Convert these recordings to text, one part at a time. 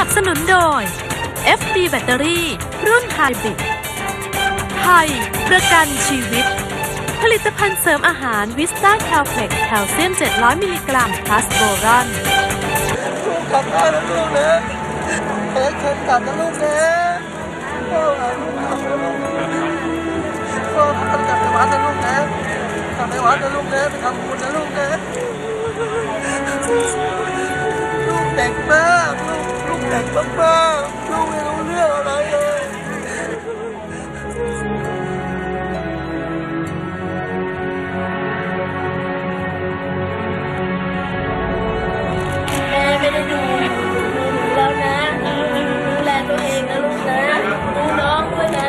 นับสนุนโดย FB แบตเตอรี่รุ่นไฮบริดไทยประกันชีวิตผลิตภัณฑ์เสริมอาหารวิสต้าแคลเพล็กซ์แคลเซียม700มิลลิกรัมพลัสโบรอนลูกกลับบ้านนะลูกนะเอ็กซ์กลับนะลูกนะพ่อลูกกลับนะลูกพ่อกลับไปวัดนะลูกนะกลับไปวัดนะลูกนะไปทำบุญนะลูกนะลูกเด็กมากลูกเด็กมากๆลูกไม่รู้เรื่องอะไรเลยแม่ไม่ได้ดูแล้วนะดูแลตัวเองนะลูกนะดูน้องด้วยนะ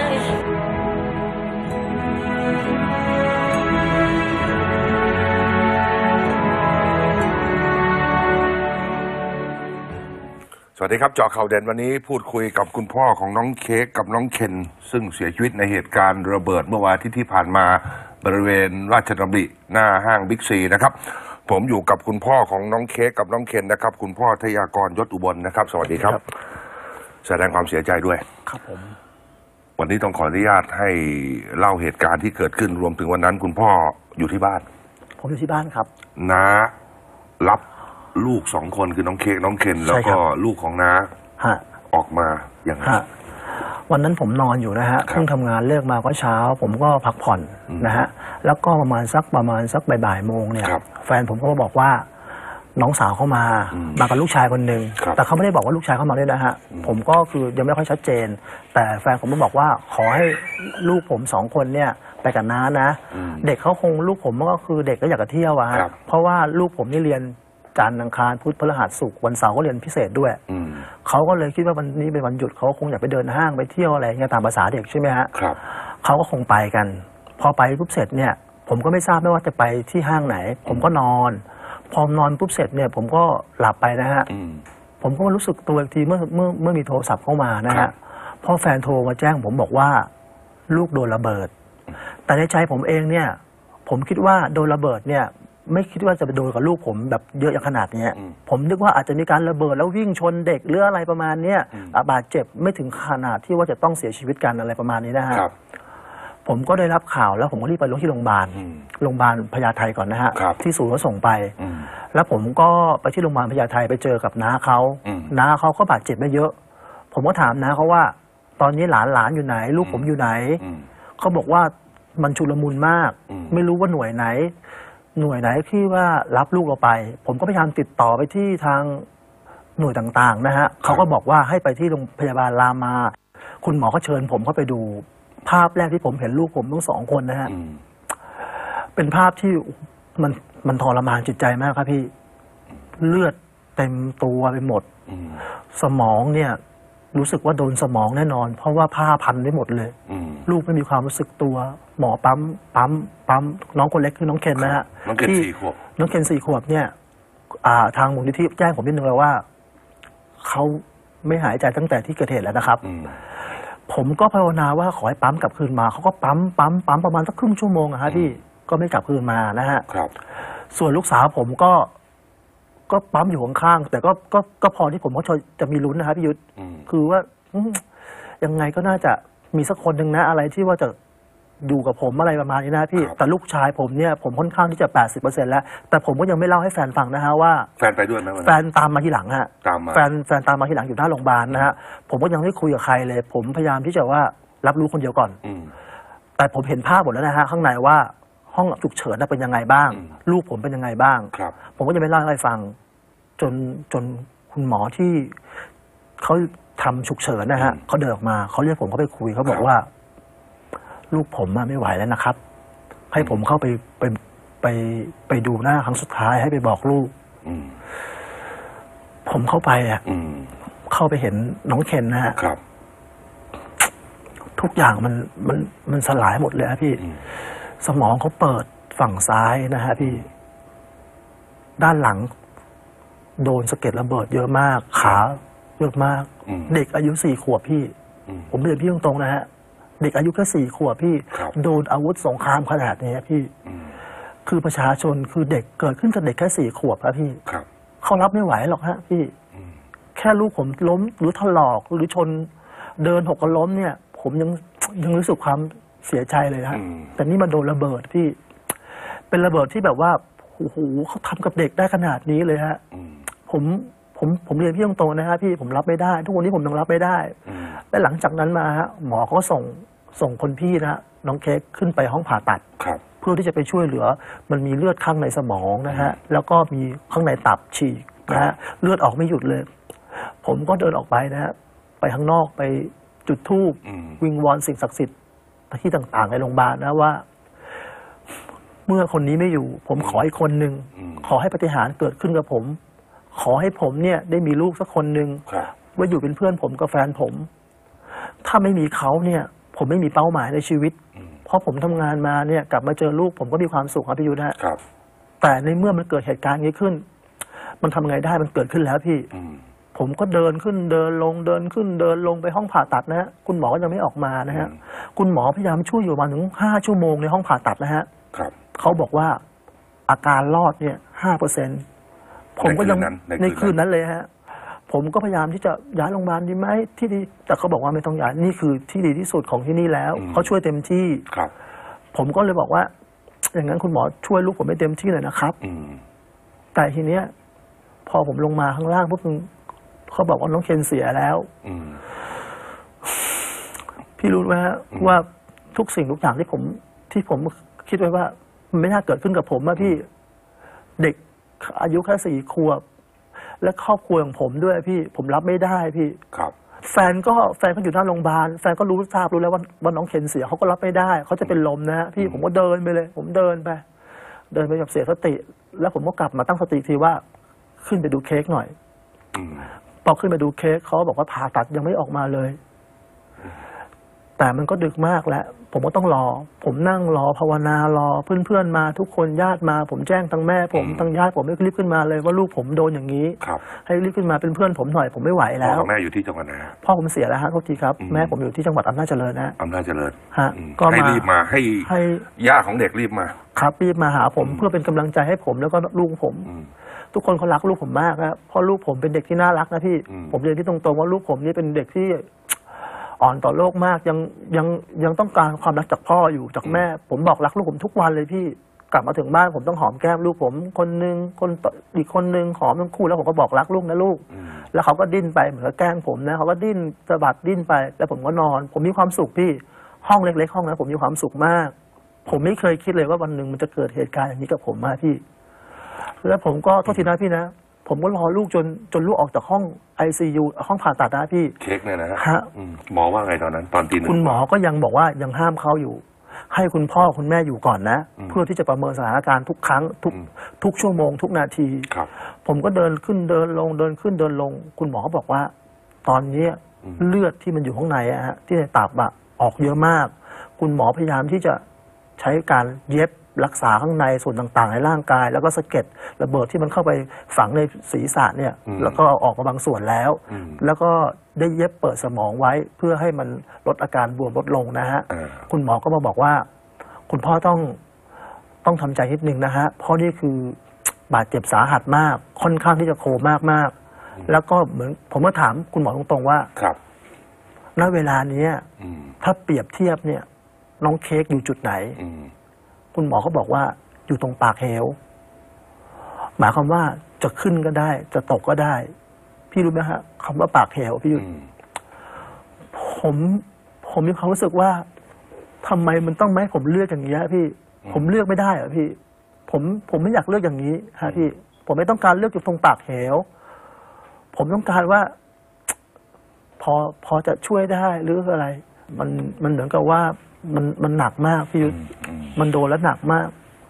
สวัสดีครับเจาะข่าวเด่นวันนี้พูดคุยกับคุณพ่อของน้องเค้กกับน้องเคนซึ่งเสียชีวิตในเหตุการณ์ระเบิดเมื่อวันอาทิตย์ที่ผ่านมาบริเวณราชดำริหน้าห้างบิ๊กซีนะครับผมอยู่กับคุณพ่อของน้องเค้กกับน้องเคนนะครับคุณพ่อทยากรยศอุบลนะครับสวัสดีครับแสดงความเสียใจด้วยครับผมวันนี้ต้องขออนุญาตให้เล่าเหตุการณ์ที่เกิดขึ้นรวมถึงวันนั้นคุณพ่ออยู่ที่บ้านผมอยู่ที่บ้านครับน้ารับลูก2 คนคือน้องเค้กน้องเคนแล้วก็ลูกของน้าออกมาอย่างไรวันนั้นผมนอนอยู่นะฮะเพิ่งทำงานเลิกมาก็เช้าผมก็พักผ่อนนะฮะแล้วก็ประมาณสักบ่ายโมงเนี่ยแฟนผมก็มาบอกว่าน้องสาวเข้ามากับลูกชายคนหนึ่งแต่เขาไม่ได้บอกว่าลูกชายเข้ามาด้วยนะฮะผมก็คือยังไม่ค่อยชัดเจนแต่แฟนผมก็บอกว่าขอให้ลูกผม2 คนเนี่ยไปกับน้านะเด็กเขาคงลูกผมก็คือเด็กก็อยากจะเที่ยวอะฮะเพราะว่าลูกผมนี่เรียนจันทร์อังคารพุธพฤหัสศุกร์วันเสาร์ก็เรียนพิเศษด้วยเขาก็เลยคิดว่าวันนี้เป็นวันหยุดเขาคงอยากไปเดินห้างไปเที่ยวอะไรเงี้ยตามภาษาเด็กใช่ไหมฮะเขาก็คงไปกันพอไปปุ๊บเสร็จเนี่ยผมก็ไม่ทราบไม่ว่าจะไปที่ห้างไหนผมก็นอนพอนอนปุ๊บเสร็จเนี่ยผมก็หลับไปนะฮะผมก็รู้สึกตัวอีกทีเมื่อมีโทรศัพท์เข้ามานะฮะพอแฟนโทรมาแจ้งผมบอกว่าลูกโดนระเบิดแต่ในใจผมเองเนี่ยผมคิดว่าโดนระเบิดเนี่ยไม่คิดว่าจะไปโดนกับลูกผมแบบเยอะอย่างขนาดนี้ผมนึกว่าอาจจะมีการระเบิดแล้ววิ่งชนเด็กหรืออะไรประมาณนี้บาดเจ็บไม่ถึงขนาดที่ว่าจะต้องเสียชีวิตกันอะไรประมาณนี้นะฮะผมก็ได้รับข่าวแล้วผมก็รีบไปที่โรงพยาบาลพญาไทก่อนนะฮะที่ศูนย์ก็ส่งไปแล้วผมก็ไปที่โรงพยาบาลพญาไทไปเจอกับน้าเขาก็บาดเจ็บไม่เยอะผมก็ถามน้าเขาว่าตอนนี้หลานอยู่ไหนลูกผมอยู่ไหนเขาบอกว่ามันชุลมุนมากไม่รู้ว่าหน่วยไหนที่ว่ารับลูกเราไปผมก็พยายามติดต่อไปที่ทางหน่วยต่างๆนะฮะเขาก็บอกว่าให้ไปที่โรงพยาบาลรามาคุณหมอก็เชิญผมเข้าไปดูภาพแรกที่ผมเห็นลูกผมทั้ง2 คนนะฮะเป็นภาพที่มันทรมานจิตใจมากครับพี่เลือดเต็มตัวไปหมดสมองเนี่ยรู้สึกว่าโดนสมองแน่นอนเพราะว่าผ้าพันได้หมดเลยลูกไม่มีความรู้สึกตัวหมอปั๊มน้องคนเล็กคือน้องเคนนะฮะน้องเคน4 ขวบน้องเคน4 ขวบเนี่ยทางมูลนิธิแจ้งผมนิดนึงเลยว่าเขาไม่หายใจตั้งแต่ที่เกิดเหตุแล้วนะครับผมก็ภาวนาว่าขอให้ปั๊มกลับคืนมาเขาก็ปั๊มประมาณสักครึ่งชั่วโมงอะฮะพี่ก็ไม่กลับคืนมานะฮะส่วนลูกสาวผมก็ปั๊มอยู่ข้างๆแต่ก็พอที่ผมก็จะมีลุ้นนะครับพี่ยุทธคือว่ายังไงก็น่าจะมีสักคนหนึ่งนะอะไรที่ว่าจะอยู่กับผมอะไรประมาณนี้นะพี่แต่ลูกชายผมเนี่ยผมค่อนข้างที่จะ 80% แล้วแต่ผมก็ยังไม่เล่าให้แฟนฟังนะฮะว่าแฟนไปด้วยไหมแฟนตามมาทีหลังฮะแฟนตามมาทีหลังอยู่หน้าโรงพยาบาลนะฮะผมก็ยังไม่คุยกับใครเลยผมพยายามที่จะว่ารับรู้คนเดียวก่อนแต่ผมเห็นภาพหมดแล้วนะฮะข้างในว่าห้องฉุกเฉินเป็นยังไงบ้างลูกผมเป็นยังไงบ้างผมก็ยังไม่เล่าให้ฟังจนคุณหมอที่เขาทำฉุกเฉินนะฮะเขาเดินออกมาเขาเรียกผมเข้าไปคุยเขาบอกว่าลูกผมไม่ไหวแล้วนะครับให้ผมเข้าไปดูหน้าครั้งสุดท้ายให้ไปบอกลูกผมเข้าไปเข้าไปเห็นน้องเคนนะฮะทุกอย่างมันสลายหมดเลยครับพี่สมองเขาเปิดฝั่งซ้ายนะฮะพี่ด้านหลังโดนสะเก็ดระเบิดเยอะมากขาเยอะมากเด็กอายุ4 ขวบพี่ผมเรียนพี่ตรงๆนะฮะเด็กอายุแค่4 ขวบพี่โดนอาวุธสงครามขนาดนี้พี่คือประชาชนคือเด็กเกิดขึ้นกับเด็กแค่4 ขวบครับพี่เขารับไม่ไหวหรอกฮะพี่แค่ค่ลูกผมล้มหรือถลอกหรือชนเดินหกล้มเนี่ย ผมยังรู้สึกความเสียใจเลยฮะแต่นี่มันโดนระเบิดพี่เป็นระเบิดที่แบบว่าโอ้โหเขาทำกับเด็กได้ขนาดนี้เลยฮะผมเรียนพี่ตรงๆนะฮะพี่ผมรับไม่ได้ทุกวันนี้ผมยังรับไม่ได้และหลังจากนั้นมาฮะหมอเขาก็ส่งคนพี่นะน้องเค้กขึ้นไปห้องผ่าตัดเพื่อที่จะไปช่วยเหลือมันมีเลือดข้างในสมองนะฮะแล้วก็มีข้างในตับฉีกนะฮะเลือดออกไม่หยุดเลยผมก็เดินออกไปนะฮะไปข้างนอกไปจุดธูปวิงวอนสิ่งศักดิ์สิทธิ์ที่ต่างๆในโรงพยาบาลนะว่าเมื่อคนนี้ไม่อยู่ผมขออีกคนหนึ่งขอให้ปาฏิหาริย์เกิดขึ้นกับผมขอให้ผมเนี่ยได้มีลูกสักคนหนึ่งว่าอยู่เป็นเพื่อนผมกับแฟนผมถ้าไม่มีเขาเนี่ยผมไม่มีเป้าหมายในชีวิตเพราะผมทำงานมาเนี่ยกลับมาเจอลูกผมก็มีความสุขครับพี่ยุทธะแต่ในเมื่อมันเกิดเหตุการณ์นี้ขึ้นมันทำไงได้มันเกิดขึ้นแล้วพี่ผมก็เดินขึ้นเดินลงเดินขึ้นเดินลงไปห้องผ่าตัดนะฮะคุณหมอก็ยังไม่ออกมานะฮะคุณหมอพยายามช่วยอยู่มาถึง5 ชั่วโมงในห้องผ่าตัดนะฮะเขาบอกว่าอาการรอดเนี่ย5%ผมก็ยังในคืนนั้นเลยฮะผมก็พยายามที่จะย้ายโรงพยาบาลดีไหมที่ดีแต่เขาบอกว่าไม่ต้องย้ายนี่คือที่ดีที่สุดของที่นี่แล้วเขาช่วยเต็มที่ผมก็เลยบอกว่าอย่างนั้นคุณหมอช่วยลูกผมไม่เต็มที่เลยนะครับแต่ทีเนี้ยพอผมลงมาข้างล่างปุ๊บเขาบอกว่าน้องเคนเสียแล้วพี่รู้ไหมฮะว่าทุกสิ่งทุกอย่างที่ผมคิดไว้ว่ามันไม่น่าเกิดขึ้นกับผมอะพี่เด็กอายุแค่4 ขวบและครอบครัวของผมด้วยพี่ผมรับไม่ได้พี่แฟนก็อยู่หน้าโรงพยาบาลแฟนก็ทราบแล้วว่าน้องเคนเสียเขาก็รับไม่ได้เขาจะเป็นลมนะฮะพี่ผมก็เดินไปเลยผมเดินไปแบบเสียสติแล้วผมก็กลับมาตั้งสติทีว่าขึ้นไปดูเค้กหน่อยพอขึ้นไปดูเค้กเขาบอกว่าผ่าตัดยังไม่ออกมาเลยแต่มันก็ดึกมากแล้วผมก็ต้องรอผมนั่งรอภาวนารอเพื่อนๆมาทุกคนญาติมาผมแจ้งทั้งแม่ผมทั้งญาติผมให้รีบขึ้นมาเลยว่าลูกผมโดนอย่างนี้ให้รีบขึ้นมาเป็นเพื่อนผมหน่อยผมไม่ไหวแล้วพ่อแม่อยู่ที่จังหวัดไหนพ่อผมเสียแล้วฮะโทษทีครับแม่ผมอยู่ที่จังหวัดอำนาจเจริญนะอำนาจเจริญฮะก็ให้รีบมาให้ญาติของเด็กรีบมาครับรีบมาหาผมเพื่อเป็นกำลังใจให้ผมแล้วก็ลูกผมทุกคนเขารักลูกผมมากนะเพราะลูกผมเป็นเด็กที่น่ารักนะพี่ผมเรียนที่ตรงๆว่าลูกผมนี่เป็นเด็กที่อ่อนต่อโลกมากยังต้องการความรักจากพ่ออยู่จากแม่ผมบอกรักลูกผมทุกวันเลยพี่กลับมาถึงบ้านผมต้องหอมแก้มลูกผมคนนึงอีกคนนึงหอมทั้งคู่แล้วผมก็บอกรักลูกนะลูกแล้วเขาก็ดิ้นไปเหมือนกับแกล้งผมนะเขาก็ดิ้นสะบัดดิ้นไปแล้วผมก็นอนผมมีความสุขพี่ห้องเล็กๆห้องนั้นผมมีความสุขมากผมไม่เคยคิดเลยว่าวันหนึ่งมันจะเกิดเหตุการณ์อย่างนี้กับผมมาพี่แล้วผมก็โทษทีนะพี่นะผมก็รอลูกจนลูกออกจากห้อง ICU ห้องผ่าตัดนะพี่เค้กเนี่ยนะฮะหมอว่าไงตอนนั้นตอนตี 1คุณหมอก็ยังบอกว่ายังห้ามเขาอยู่ให้คุณพ่อคุณแม่อยู่ก่อนนะเพื่อที่จะประเมินสถานการณ์ทุกครั้งทุกชั่วโมงทุกนาทีผมก็เดินขึ้นเดินลงเดินขึ้นเดินลงคุณหมอก็บอกว่าตอนนี้เลือดที่มันอยู่ข้างในฮะที่ในตับออกเยอะมากคุณหมอพยายามที่จะใช้การเย็บรักษาข้างในส่วนต่างๆในร่างกายแล้วก็สะเก็ดระเบิดที่มันเข้าไปฝังในศีรษะเนี่ยแล้วก็ออกมาบางส่วนแล้วก็ได้เย็บเปิดสมองไว้เพื่อให้มันลดอาการบวมลดลงนะฮะคุณหมอก็มาบอกว่าคุณพ่อต้องทำใจนิดนึงนะฮะเพราะนี่คือบาดเจ็บสาหัสมากค่อนข้างที่จะโคม่ามากแล้วก็เหมือนผมก็ถามคุณหมอตรงๆว่าณเวลานี้ถ้าเปรียบเทียบเนี่ยน้องเค้กอยู่จุดไหนคุณหมอเขาบอกว่าอยู่ตรงปากเหวหมายความว่าจะขึ้นก็ได้จะตกก็ได้พี่รู้ไหมฮะคำว่าปากเหวพี่ยุทธผมมีความรู้สึกว่าทำไมมันต้องให้ผมเลือกอย่างนี้พี่ผมเลือกไม่ได้เหรอพี่ผมไม่อยากเลือกอย่างนี้ฮะพี่ผมไม่ต้องการเลือกอยู่ตรงปากเหวผมต้องการว่าพอจะช่วยได้หรืออะไรมันเหมือนกับว่ามันหนักมากพี่ยุทธมันโดนแล้วหนักมาก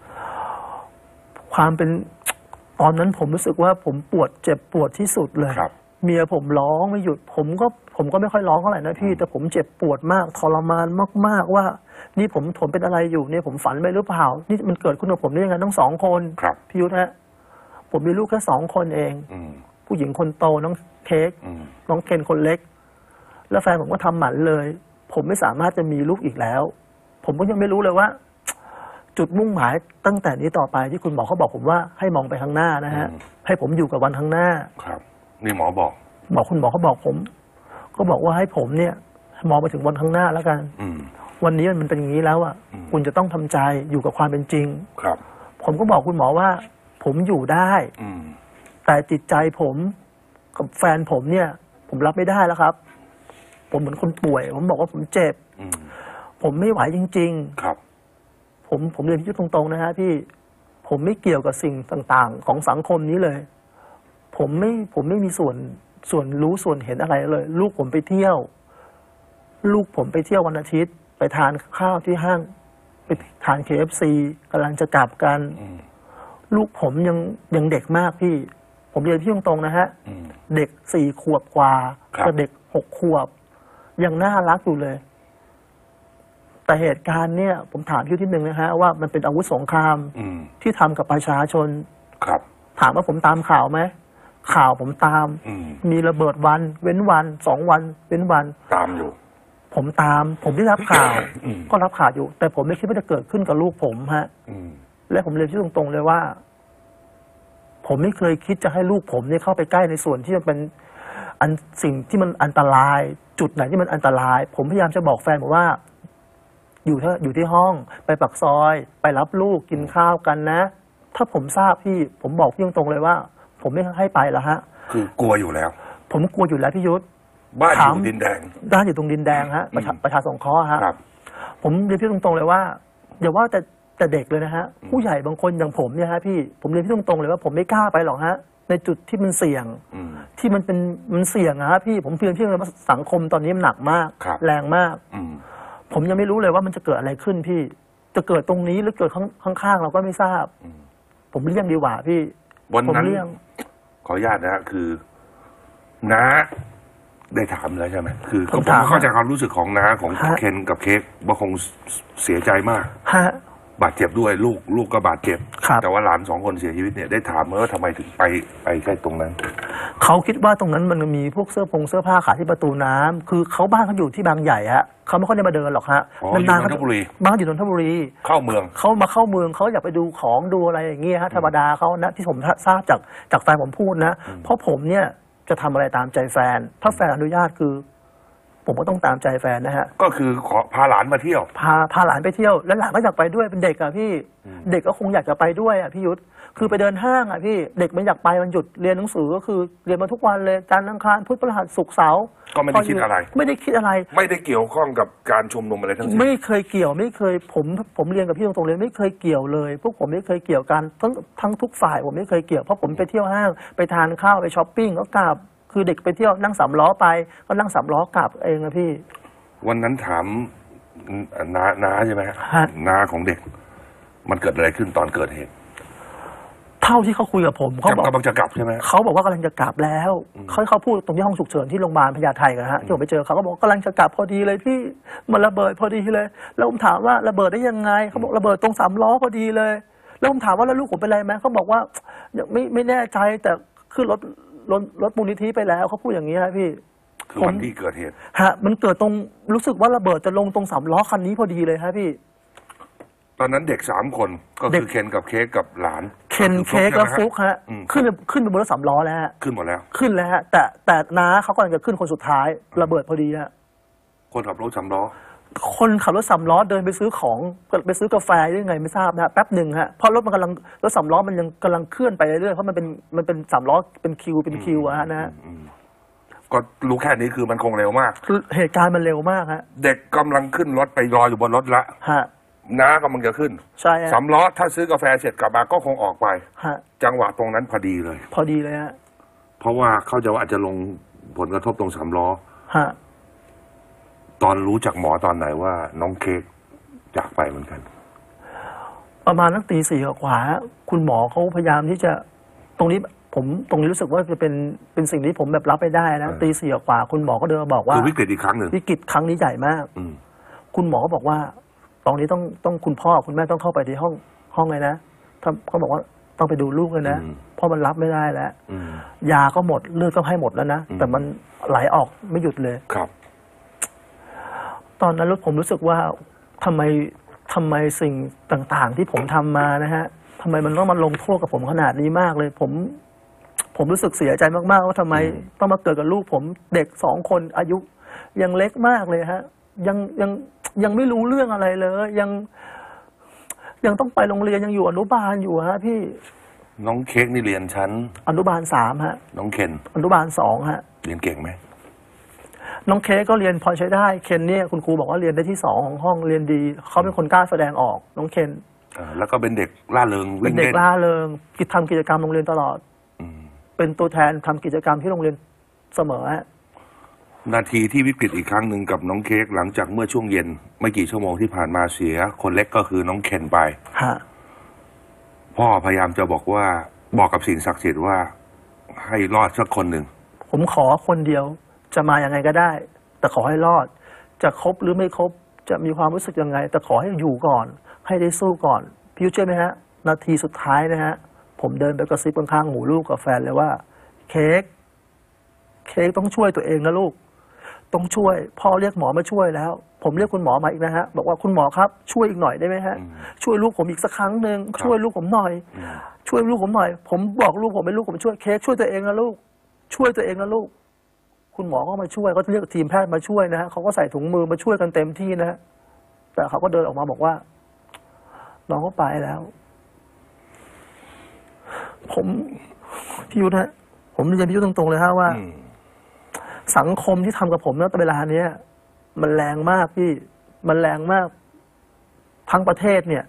ความเป็นตอนนั้นผมรู้สึกว่าผมเจ็บปวดที่สุดเลยเมียผมร้องไม่หยุดผมก็ไม่ค่อยร้องเท่าไหร่นะพี่แต่ผมเจ็บปวดมากทรมานมากๆว่านี่ผมเป็นอะไรอยู่เนี่ยผมฝันไปหรือเปล่านี่มันเกิดขึ้นกับผมได้ยังไงทั้ง2 คนพี่ยุทธฮะผมมีลูกแค่2 คนเองผู้หญิงคนโตน้องเค้กน้องเคนคนเล็กแล้วแฟนผมก็ทำหมันเลยผมไม่สามารถจะมีลูกอีกแล้วผมก็ยังไม่รู้เลยว่าจุดมุ่งหมายตั้งแต่นี้ต่อไปที่คุณหมอเขาบอกผมว่าให้มองไปข้างหน้านะฮะให้ผมอยู่กับวันข้างหน้าครับนี่หมอบอกคุณหมอเขาบอกผมก็บอกว่าให้ผมเนี่ยมองไปถึงวันข้างหน้าแล้วกันวันนี้มันเป็นอย่างนี้แล้วอ่ะคุณจะต้องทำใจอยู่กับความเป็นจริงครับผมก็บอกคุณหมอว่าผมอยู่ได้แต่จิตใจผมกับแฟนผมเนี่ยผมรับไม่ได้แล้วครับผมเหมือนคนป่วยผมบอกว่าผมเจ็บผมไม่ไหวจริงๆครับผมเรียนที่ตรงๆนะฮะพี่ผมไม่เกี่ยวกับสิ่งต่างๆของสังคมนี้เลยผมไม่มีส่วนรู้ส่วนเห็นอะไรเลยลูกผมไปเที่ยววันอาทิตย์ไปทานข้าวที่ห้างไปทาน KFC กำลังจะกลับกันลูกผมยังเด็กมากพี่ผมเรียนที่ตรงๆนะฮะเด็ก4 ขวบกว่ากับเด็ก6 ขวบยังน่ารักอยู่เลยแต่เหตุการณ์เนี่ยผมถามที่หนึ่งนะฮะว่ามันเป็นอาวุธสงครามที่ทำกับประชาชนครับถามว่าผมตามข่าวไหมข่าวผมตามมีระเบิดวันเว้นวัน2 วันเว้นวันตามอยู่ผมได้รับข่าวก็รับข่าวอยู่แต่ผมไม่คิดว่าจะเกิดขึ้นกับลูกผมฮะและผมเรียนที่ตรงๆเลยว่าผมไม่เคยคิดจะให้ลูกผมเนี่ยเข้าไปใกล้ในส่วนที่มันเป็นสิ่งที่มันอันตรายจุดไหนที่มันอันตรายผมพยายามจะบอกแฟนผมว่าอยู่ที่ห้องไปปากซอยไปรับลูกกินข้าวกันนะถ้าผมทราบพี่ผมบอกพี่ตรงๆเลยว่าผมไม่ให้ไปแล้วฮะคือกลัวอยู่แล้วผมกลัวอยู่แล้วพี่ยุทธบ้านอยู่ดินแดงบ้านอยู่ตรงดินแดงฮะประชาสงเคราะห์ฮะผมเรียนพี่ตรงๆเลยว่าอย่าว่าแต่เด็กเลยนะฮะผู้ใหญ่บางคนอย่างผมเนี่ยฮะพี่ผมเรียนพี่ตรงๆเลยว่าผมไม่กล้าไปหรอกฮะในจุดที่มันเสี่ยงที่มันเสี่ยงนะฮะพี่ผมเพียงที่ว่าสังคมตอนนี้มันหนักมากแรงมากผมยังไม่รู้เลยว่ามันจะเกิดอะไรขึ้นพี่จะเกิดตรงนี้หรือเกิดข้างๆเราก็ไม่ทราบผมเลี่ยงดีกว่าพี่วันนั้นขออนุญาตนะฮะคือน้าได้ถามแล้วใช่ไหมคือผมเข้าใจความรู้สึกของน้าของเคนกับเค้กว่าคงเสียใจมากบาดเจ็บด้วยลูกก็บาดเจ็บแต่ว่าหลาน2 คนเสียชีวิตเนี่ยได้ถามว่าทำไมถึงไปใกล้ตรงนั้นเขาคิดว่าตรงนั้นมันมีพวกเสื้อผ้าขายที่ประตูน้ำคือเขาบ้านเขาอยู่ที่บางใหญ่ฮะเขาไม่ค่อยได้มาเดินหรอกฮะนานๆเขาบ้านอยู่นนทบุรีเข้าเมืองเขามาเข้าเมืองเขาอยากไปดูของดูอะไรอย่างเงี้ยฮะธรรมดาเขานะที่ผมทราบจากแฟนผมพูดนะเพราะผมเนี่ยจะทำอะไรตามใจแฟนถ้าแฟนอนุญาตคือผมก็ต้องตามใจแฟนนะฮะก็คือขอพาหลานมาเที่ยวพาหลานไปเที่ยวแล้วหลานก็อยากไปด้วยเป็นเด็กอะพี่เด็กก็คงอยากจะไปด้วยอะพี่ยุทธคือไปเดินห้างอะพี่เด็กมันอยากไปมันหยุดเรียนหนังสือก็คือเรียนมาทุกวันเลยจันทร์อังคารพุธพฤหัสศุกร์เสาร์ก็ไม่ได้คิดอะไรไม่ได้เกี่ยวข้องกับการชุมนุมอะไรทั้งสิ้นไม่เคยเกี่ยวไม่เคยผมเรียนกับพี่ตรงๆเลยไม่เคยเกี่ยวเลยพวกผมไม่เคยเกี่ยวกันทั้งทุกฝ่ายผมไม่เคยเกี่ยวเพราะผมไปเที่ยวห้างไปทานข้าวไปช้อปปิ้งก็กลับคือเด็กไปเที่ยวนั่ง3 ล้อไปก็นั่ง3 ล้อกลับเองนะพี่วันนั้นถามน้าใช่ไหมน้าของเด็กมันเกิดอะไรขึ้นตอนเกิดเหตุเท่าที่เขาคุยกับผมเขาบอกกำลังจะกลับใช่ไหมเขาบอกว่ากำลังจะกลับแล้วเขาพูดตรงที่ห้องฉุกเฉินที่โรงพยาบาลพญาไทกันฮะที่ผมไปเจอเขาก็บอกกำลังจะกลับพอดีเลยพี่มันระเบิดพอดีเลยแล้วผมถามว่าระเบิดได้ยังไงเขาบอกระเบิดตรง3 ล้อพอดีเลยแล้วผมถามว่าแล้วลูกผมเป็นไรไหมเขาบอกว่าไม่แน่ใจแต่ขึ้นรถมูลนิธิไปแล้วเขาพูดอย่างนี้ฮะพี่คือวันที่เกิดเหตุฮะมันเกิดตรงรู้สึกว่าระเบิดจะลงตรง3 ล้อคันนี้พอดีเลยฮะพี่ตอนนั้นเด็ก3 คนก็คือเคนกับเค้กกับหลานเคนเค้กและฟุกฮะขึ้นไปบนรถ3 ล้อแล้วขึ้นหมดแล้วขึ้นแล้วฮะแต่น้าเขากำลังจะขึ้นคนสุดท้ายระเบิดพอดีฮะคนขับรถ3 ล้อคนขับรถ3 ล้อเดินไปซื้อของไปซื้อกาแฟยังไงไม่ทราบนะแป๊บหนึ่งฮะเพราะรถ3 ล้อมันยังกำลังเคลื่อนไปเรื่อยๆเพราะมันเป็น3 ล้อเป็นคิวอะฮะนะฮะก็รู้แค่นี้คือมันคงเร็วมากคือเหตุการณ์มันเร็วมากฮะเด็กกำลังขึ้นรถไปรออยู่บนรถละฮะน้ากำลังจะขึ้นใช่ 3 ล้อถ้าซื้อกาแฟเสร็จกลับมาก็คงออกไปจังหวะตรงนั้นพอดีเลยฮะเพราะว่าเขาจะอาจจะลงผลกระทบตรง3 ล้อฮะตอนรู้จากหมอตอนไหนว่าน้องเค้กจากไปเหมือนกันประมาณตี 4 กว่าคุณหมอเขาพยายามที่จะตรงนี้รู้สึกว่าจะเป็นสิ่งที่ผมแบบรับไม่ได้นะตี 4 กว่าคุณหมอก็เดินมาบอกว่าวิกฤตอีกครั้งหนึ่งวิกฤตครั้งนี้ใหญ่มากคุณหมอก็บอกว่าตอนนี้ต้องคุณพ่อคุณแม่ต้องเข้าไปที่ห้องเลยนะเขาบอกว่าต้องไปดูลูกเลยนะเพราะมันรับไม่ได้แล้วยาก็หมดเลือดก็ให้หมดแล้วนะแต่มันไหลออกไม่หยุดเลยครับตอนนั้นผมรู้สึกว่าทำไมสิ่งต่างๆที่ผมทำมานะฮะทำไมมันต้องมาลงโทษกับผมขนาดนี้มากเลยผมผมรู้สึกเสียใจมากๆว่าทำไมต้องมาเกิดกับลูกผมเด็ก2 คนอายุยังเล็กมากเลยฮะยังไม่รู้เรื่องอะไรเลยยังต้องไปโรงเรียนยังอยู่อนุบาลอยู่ฮะพี่น้องเค้กนี่เรียนชั้นอนุบาล3ฮะน้องเคนอนุบาล2ฮะเรียนเก่งไหมน้องเค้กก็เรียนพอใช้ได้เคนเนี่ยคุณครูบอกว่าเรียนได้ที่2ของห้องเรียนดีเขาเป็นคนกล้าแสดงออกน้องเคนแล้วก็เป็นเด็กล่าเริงเป็นเด็กล่าเริงทำกิจกรรมโรงเรียนตลอดเป็นตัวแทนทำกิจกรรมที่โรงเรียนเสมอฮะนาทีที่วิกฤตอีกครั้งหนึ่งกับน้องเค้กหลังจากเมื่อช่วงเย็นไม่กี่ชั่วโมงที่ผ่านมาเสียคนเล็กก็คือน้องเคนไปพ่อพยายามจะบอกกับสิ่งศักดิ์สิทธิ์ว่าให้รอดสักคนหนึ่งผมขอคนเดียวจะมาอย่างไงก็ได้แต่ขอให้รอดจะครบหรือไม่ครบจะมีความรู้สึกยังไงแต่ขอให้อยู่ก่อนให้ได้สู้ก่อนพี่เชื่อไหมฮะนาทีสุดท้ายนะฮะผมเดินไปกระซิบข้างๆหูลูกกับแฟนเลยว่าเค้กต้องช่วยตัวเองนะลูกต้องช่วยพ่อเรียกหมอมาช่วยแล้วผมเรียกคุณหมอมาอีกนะฮะบอกว่าคุณหมอครับช่วยอีกหน่อยได้ไหมฮะช่วยลูกผมอีกสักครั้งหนึ่งช่วยลูกผมหน่อยช่วยลูกผมหน่อยผมบอกลูกผมเป็นลูกผมช่วยเค้กช่วยตัวเองนะลูกช่วยตัวเองนะลูกคุณหมอก็มาช่วยก็เรียกทีมแพทย์มาช่วยนะฮะเขาก็ใส่ถุงมือมาช่วยกันเต็มที่นะฮะแต่เขาก็เดินออกมาบอกว่าน้องก็ไปแล้วพี่ยุทธฮะผมเรียนพี่ยุทธตรงๆเลยฮะว่าสังคมที่ทำกับผมณเวลาเนี้ยมันแรงมากพี่มันแรงมากทั้งประเทศเนี่ย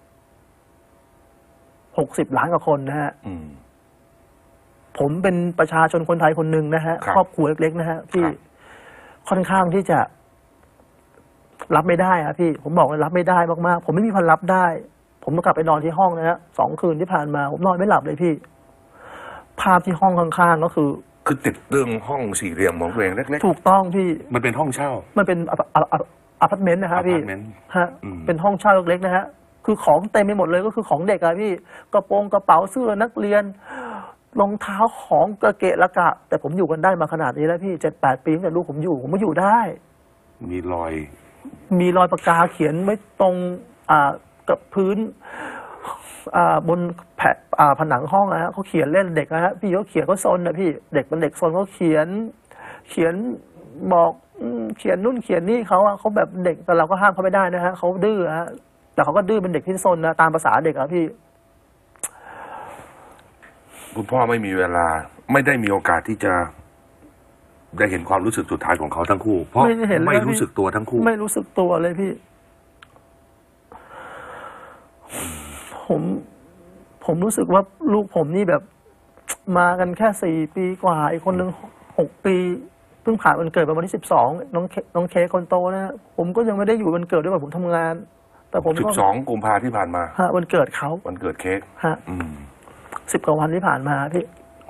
60 ล้านกว่าคนนะฮะผมเป็นประชาชนคนไทยคนหนึ่งนะฮะครอบครัวเล็กๆนะฮะที่ค่อนข้างที่จะรับไม่ได้ครับพี่ผมบอกว่ารับไม่ได้มากๆผมไม่มีพันรับได้ผมต้องกลับไปนอนที่ห้องนะฮะ2 คืนที่ผ่านมาผมนอนไม่หลับเลยพี่ภาพที่ห้องข้างๆก็คือติดเรื่องห้อง4 เหลี่ยมของตัวเองเล็กๆถูกต้องพี่มันเป็นห้องเช่ามันเป็นอพาร์ตเมนต์นะครับพี่ฮะเป็นห้องเช่าเล็กๆนะฮะคือของเต็มไปหมดเลยก็คือของเด็กอะพี่กระเป๋าเสื้อนักเรียนรองเท้าของกระเกะระกะแต่ผมอยู่กันได้มาขนาดนี้แล้วพี่7-8 ปีตั้งแต่ลูกผมมาอยู่ได้มีรอยปากกาเขียนไม่ตรงกับพื้นบนผนังห้องนะฮะเขาเขียนเล่นเด็กนะฮะพี่เขาเขียนเขาซนนะพี่เด็กเป็นเด็กซนเขาเขียนบอกเขียนนู่นเขียนนี่เขาแบบเด็กแต่เราก็ห้ามเขาไม่ได้นะฮะเขาดื้อฮะแต่เขาก็ดื้อเป็นเด็กที่ซนนะตามภาษาเด็กอะพี่คุณพ่อไม่มีเวลาไม่ได้มีโอกาสที่จะได้เห็นความรู้สึกสุดท้ายของเขาทั้งคู่เพราะไม่รู้สึกตัวทั้งคู่ไม่รู้สึกตัวเลยพี่ผมรู้สึกว่าลูกผมนี่แบบมากันแค่4 ปีกว่าอีกคนหนึ่ง6 ปีเพิ่งผ่านวันเกิดวันที่12น้องเค้กคนโตนะผมก็ยังไม่ได้อยู่วันเกิดด้วยผมทำงานแต่ผมก็ 12 กุมภาพันธ์ที่ผ่านมาวันเกิดเขาวันเกิดเค้กฮะ10 กว่าวันที่ผ่านมาพี่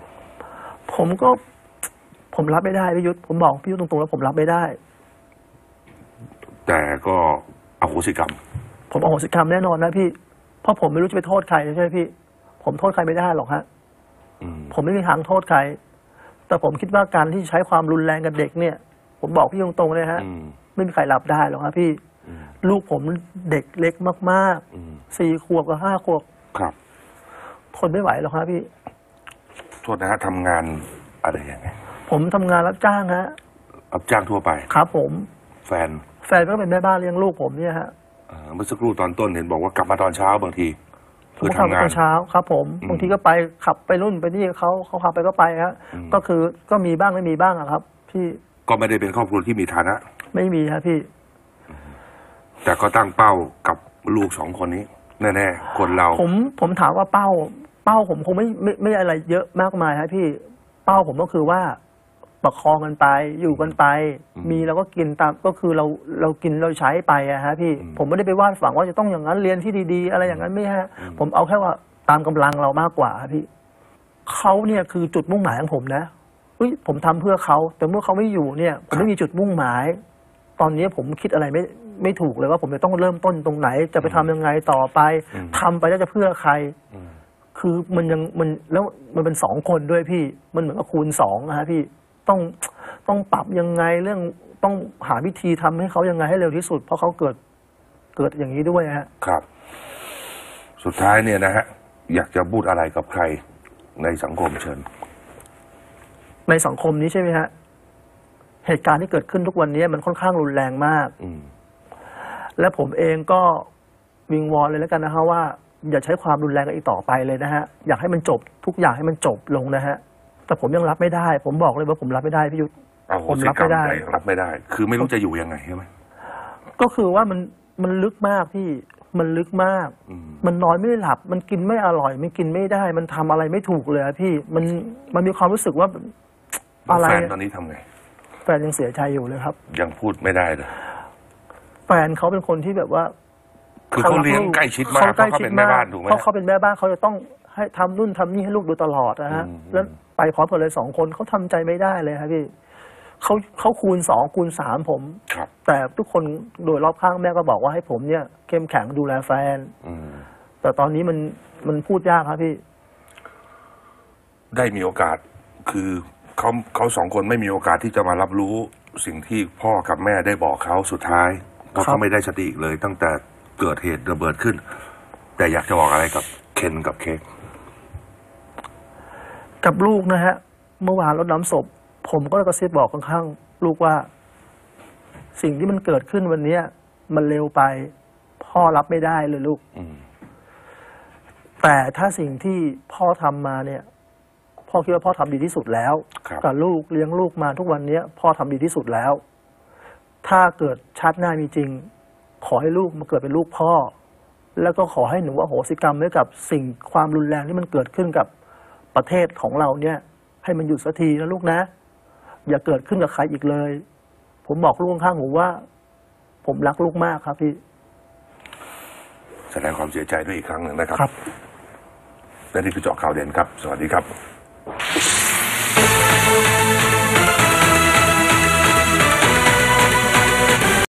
ผมรับไม่ได้พี่ยุทธผมบอกพี่ยุทธตรงๆแล้วผมรับไม่ได้แต่ก็อโหสิกรรมผมอโหสิกรรมแน่นอนนะพี่เพราะผมไม่รู้จะไปโทษใครใช่ไหมพี่ผมโทษใครไม่ได้หรอกฮะผมไม่มีทางโทษใครแต่ผมคิดว่าการที่ใช้ความรุนแรงกับเด็กเนี่ยผมบอกพี่ตรงๆเลยฮะไม่มีใครรับได้หรอกครับพี่ลูกผมเด็กเล็กมากๆ4 ขวบกับ5 ขวบครับทนไม่ไหวหรอกครับพี่โทษนะฮะทำงานอะไรยังไงผมทำงานรับจ้างฮะรับจ้างทั่วไปครับผมแฟนก็เป็นแม่บ้านเลี้ยงลูกผมเนี่ยฮะเมื่อสักครู่ตอนต้นเห็นบอกว่ากลับมาตอนเช้าบางทีผมขับตอนเช้าครับผมบางทีก็ไปขับไปรุ่นไปนี่เขาขับไปก็ไปฮะก็คือก็มีบ้างไม่มีบ้างอะครับพี่ก็ไม่ได้เป็นครอบครัวที่มีฐานะไม่มีครับพี่แต่ก็ตั้งเป้ากับลูก2 คนนี้แน่ๆคนเราผมถามว่าเป้าผมคงไม่อะไรเยอะมากมายครับพี่เป้าผมก็คือว่าประคองกันไปอยู่กันไปมีเราก็กินตามก็คือเรากินเราใช้ไปอะฮะพี่ผมไม่ได้ไปวาดฝันว่าจะต้องอย่างนั้นเรียนที่ดีๆอะไรอย่างนั้นไม่ฮะผมเอาแค่ว่าตามกำลังเรามากกว่าพี่เขาเนี่ยคือจุดมุ่งหมายของผมนะผมทำเพื่อเขาแต่เมื่อเขาไม่อยู่เนี่ยผมไม่มีจุดมุ่งหมายตอนนี้ผมคิดอะไรไม่ถูกเลยว่าผมจะต้องเริ่มต้นตรงไหนจะไปทำยังไงต่อไปทำไปแล้วจะเพื่อใครคือแล้วมันเป็น2 คนด้วยพี่มันเหมือนกับคูณ2นะฮะพี่ต้องปรับยังไงเรื่องต้องหาวิธีทำให้เขายังไงให้เร็วที่สุดเพราะเขาเกิดอย่างนี้ด้วยฮะครับสุดท้ายเนี่ยนะฮะอยากจะพูดอะไรกับใครในสังคมเชิญในสังคมนี้ใช่ไหมฮะเหตุการณ์ที่เกิดขึ้นทุกวันนี้มันค่อนข้างรุนแรงมากและผมเองก็วิงวอนเลยแล้วกันนะฮะว่าอย่าใช้ความรุนแรงกันอีกต่อไปเลยนะฮะอยากให้มันจบทุกอย่างให้มันจบลงนะฮะแต่ผมยังรับไม่ได้ผมบอกเลยว่าผมรับไม่ได้พี่ยุทธผมรับไม่ได้คือไม่รู้จะอยู่ยังไงใช่ไหมก็คือว่ามันลึกมากพี่มันลึกมากมันนอนไม่หลับมันกินไม่อร่อยมันกินไม่ได้มันทำอะไรไม่ถูกเลยพี่มันมีความรู้สึกว่าอะไรแฟนตอนนี้ทำไงแฟนยังเสียใจอยู่เลยครับยังพูดไม่ได้เลยแฟนเขาเป็นคนที่แบบว่าคือเขาเลี้ยงใกล้ชิดมากเขาเป็นแม่บ้านถูกไหมเขาเป็นแม่บ้านเขาจะต้องให้ทำนู่นทำนี่ให้ลูกดูตลอดนะฮะแล้วไปพร้อมกันเลย2 คนเขาทำใจไม่ได้เลยครับพี่เขาคูณ2คูณ3ผมแต่ทุกคนโดยรอบข้างแม่ก็บอกว่าให้ผมเนี่ยเข้มแข็งดูแลแฟนแต่ตอนนี้มันพูดยากครับพี่ได้มีโอกาสคือเขา2 คนไม่มีโอกาสที่จะมารับรู้สิ่งที่พ่อกับแม่ได้บอกเขาสุดท้ายเพราะเขาไม่ได้สติเลยตั้งแต่เกิดเหตุระเบิดขึ้นแต่อยากจะบอกอะไรกับเคนกับเค้กกับลูกนะฮะเมื่อวานรดน้ำศพผมก็กระซิบบอกข้างๆลูกว่าสิ่งที่มันเกิดขึ้นวันนี้มันเร็วไปพ่อรับไม่ได้เลยลูกแต่ถ้าสิ่งที่พ่อทำมาเนี่ยพ่อคิดว่าพ่อทำดีที่สุดแล้วกับลูกเลี้ยงลูกมาทุกวันนี้พ่อทำดีที่สุดแล้วถ้าเกิดชาติหน้ามีจริงขอให้ลูกมาเกิดเป็นลูกพ่อแล้วก็ขอให้หนูอโหสิกรรมไว้กับสิ่งความรุนแรงที่มันเกิดขึ้นกับประเทศของเราเนี่ยให้มันหยุดสักทีนะลูกนะอย่าเกิดขึ้นกับใครอีกเลยผมบอกลูกข้างหูว่าผมรักลูกมากครับพี่แสดงความเสียใจด้วยอีกครั้งหนึ่งนะครับและนี่คือเจาะข่าวเด่นครับสวัสดีครับ